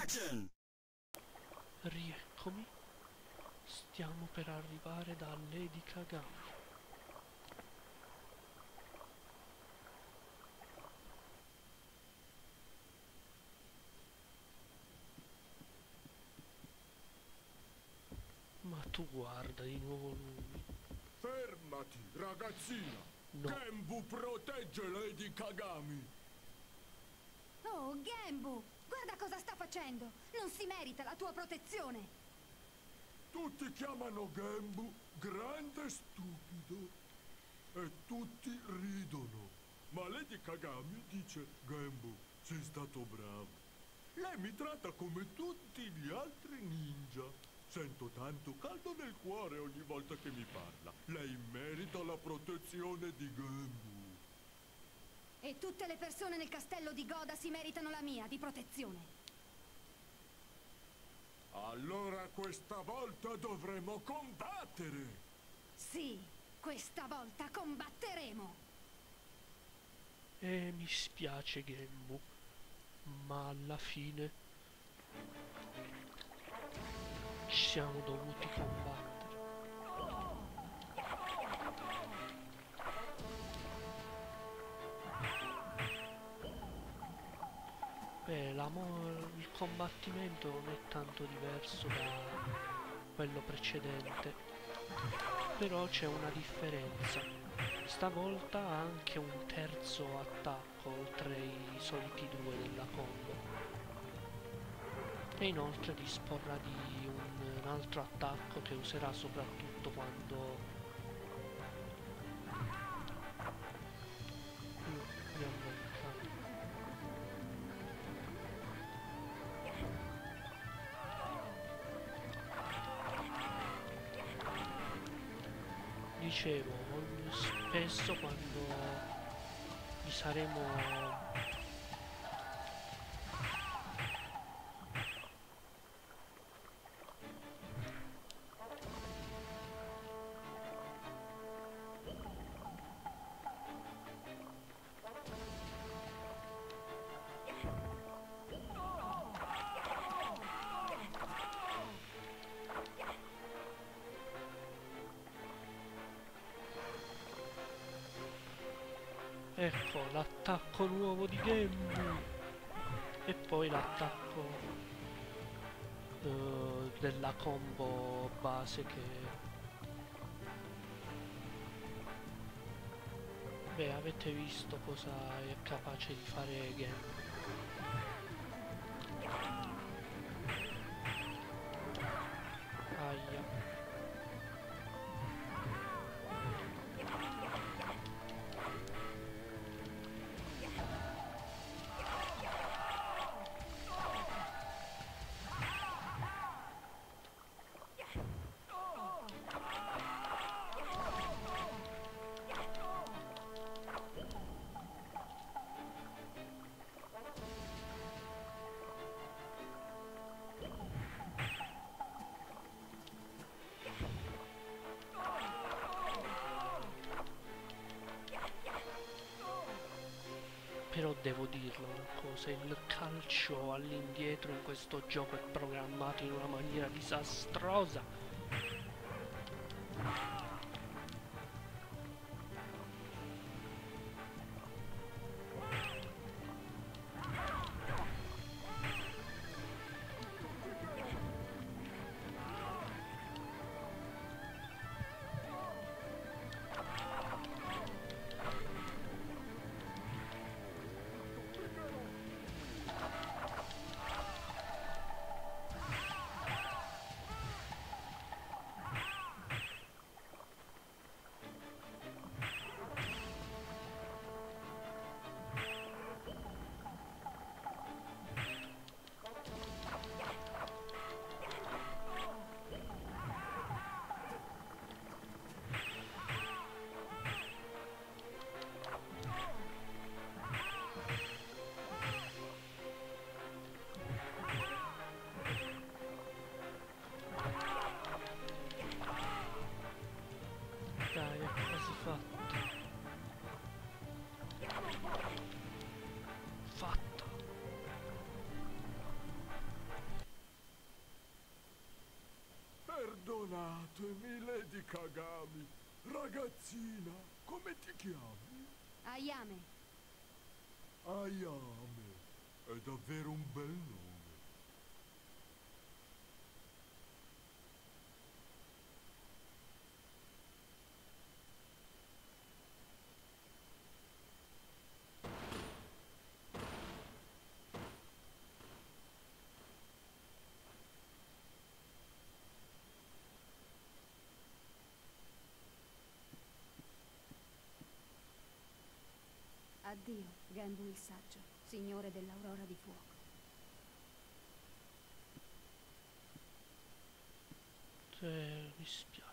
Rieccomi. Stiamo per arrivare da Lady Kagami. Ma tu guarda di nuovo lui. Fermati, ragazzina! No. Genbu protegge Lady Kagami! Oh, Genbu! Guarda cosa sta facendo! Non si merita la tua protezione! Tutti chiamano Genbu grande stupido e tutti ridono. Ma Lady Kagami dice: Genbu, sei stato bravo. Lei mi tratta come tutti gli altri ninja. Sento tanto caldo nel cuore ogni volta che mi parla. Lei merita la protezione di Genbu. E tutte le persone nel castello di Goda si meritano la mia di protezione. Allora questa volta dovremo combattere! Sì, questa volta combatteremo! Mi spiace Genbu, ma alla fine ci siamo dovuti combattere. Beh, il combattimento non è tanto diverso da quello precedente, però c'è una differenza. Stavolta ha anche un terzo attacco oltre i soliti due della combo, e inoltre disporrà di un altro attacco che userà soprattutto quando mi ha bloccato. Dicevo, spesso quando vi saremo ecco l'attacco nuovo di Genbu e poi l'attacco della combo base che, beh, avete visto cosa è capace di fare Genbu. Aia. Però devo dirlo una cosa, il calcio all'indietro in questo gioco è programmato in una maniera disastrosa. Kagami. Ragazzina, come ti chiami? Ayame. Ayame. È davvero un bel nome. Addio, Genbu il saggio, signore dell'aurora di fuoco. Mi spiace.